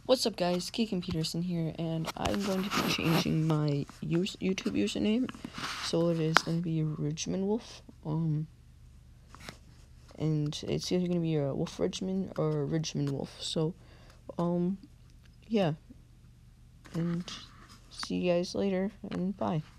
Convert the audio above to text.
What's up, guys? Keegan Peterson here, and I'm going to be changing my YouTube username, so it is going to be Ridgeman Wolf. And it's either going to be a Wolf Ridgeman or a Ridgeman Wolf. So, yeah. And see you guys later, and bye.